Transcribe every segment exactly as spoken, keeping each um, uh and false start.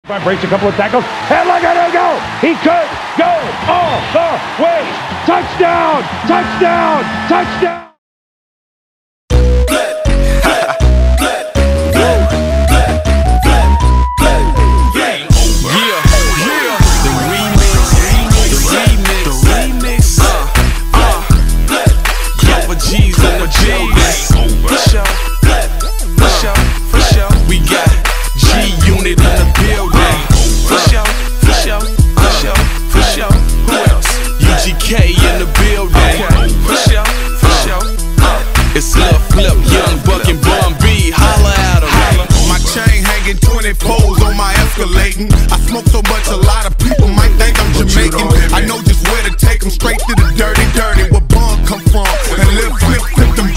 Breaks a couple of tackles, and look at him go! He could go all the way! Touchdown! Touchdown! Touchdown! It's Lil Flip, Young Buck and Bun B, holla at him. My chain hanging twenty poles on my escalating. I smoke so much a lot of people might think I'm Jamaican. I know just where to take them, straight to the dirty, dirty. Where Bun come from, and Lil Flip flip them.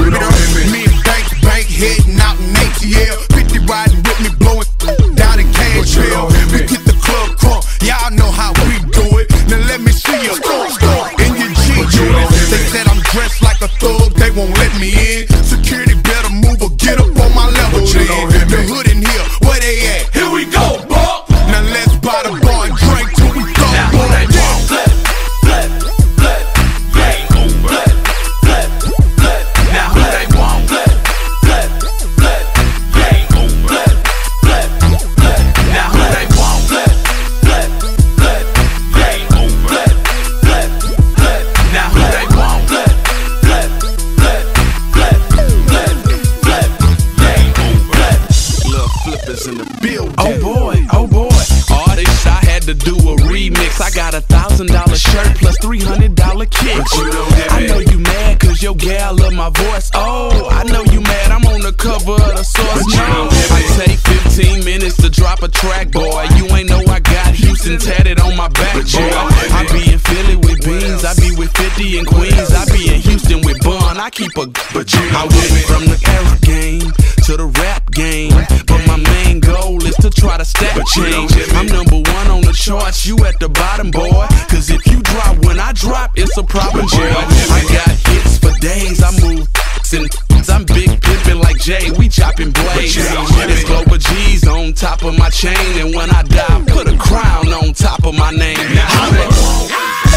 Me and Banks Bank heading out in A T L. fifty riding with me, blowing down in Cashville. We get the club crunk, y'all know how we do it. Now let me see you in your G unit. They said I'm dressed like a thug, they won't let me in. Security better move or get up on my level. The hood in here, where they at? Here we go, Buck. Now let's buy the bar and drink till we go. Now who they want? Flip, flip, flip, game over. Flip, flip, flip. Now who they want? Flip, flip, flip, game over. Flip, flip, flip. Now who they want? Flip, flip, flip, game over. Flip, flip. Now who they want? Flip, flip, flip, flip, flip, flip, game over. Lil Flippers in the building. Oh boy, oh boy. Artist, I had to do a remix. I got a thousand dollar shirt plus three hundred dollar kick. But you don't have I it. know you mad cause your gal love my voice. Oh, I know you mad, I'm on the cover of the Source. But you No, don't have I it. take fifteen minutes to drop a track, boy. You ain't know I got Houston tatted on my back, But you boy. don't have I it. be in Philly with Beans, I be with fifty in Queens, I be in Houston with Bun. I keep a But you I don't went have it. from the era game to the rap game, but my main goal is to try to stack But you don't change. have it. I'm number one on the charts, you at the bottom, boy. Cause if you drop when I drop, it's a problem, But you boy. don't have I it. got hits for days, I move and I'm big pimpin' like Jay, we chopping blades. you don't have It's it. Global G's on top of my chain, and when I die, put a crown on top of my name. Now who they want?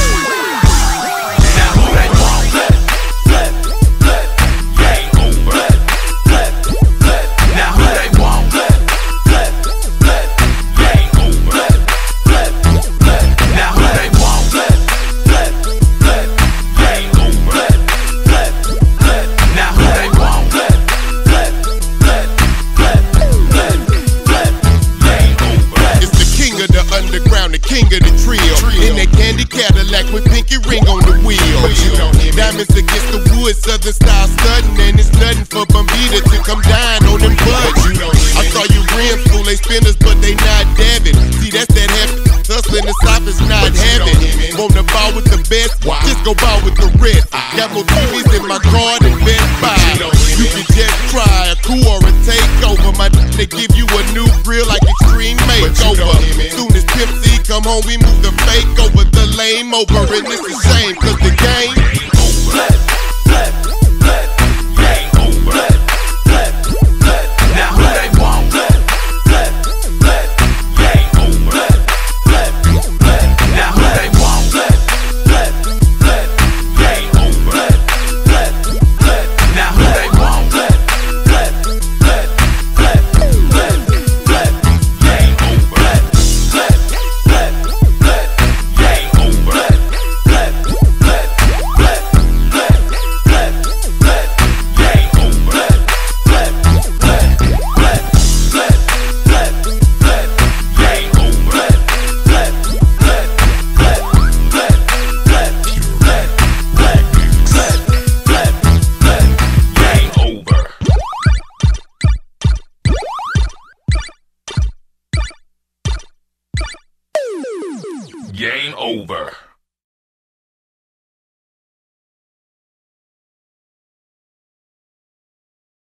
Now who they want? Flip, flip, flip, game over. Flip, flip. Now who they want? Flip, flip, flip, game over. Flip, flip. Now who they want? Flip, flip, flip, game over. Flip, flip. Now who they want? Flip, flip, flip, flip, flip, flip, game over. It's the king of the underground, the king of the trio. In that candy Cadillac with pinky ring on the wheel. Diamonds against the wood, southern style stunting, and it's nothing for Bombita to come down on them buds. I saw you rims, full they spinners, but they not dabbing. See, that's that heavy hustling, the south is not having. Want to ball with the best? Just go ball with the rest. Got more T Vs in my car than Best Buy. You can just try a coup or a takeover. My they give you a new grill like Extreme Makeover. Soon as Pimp C come home, we move the fake over the lame over, and it's a shame, cause the game Flip, flip, flip, game over. Flip, flip. Now who they want? Flip, flip, flip, game over. Flip, flip. Now who they want? Flip, flip, flip, game over. Flip, flip. Now who they want? Flip, flip, flip, flip, flip, flip, game over. Flip, flip, flip, game over. Flip, flip, flip, flip. Game over.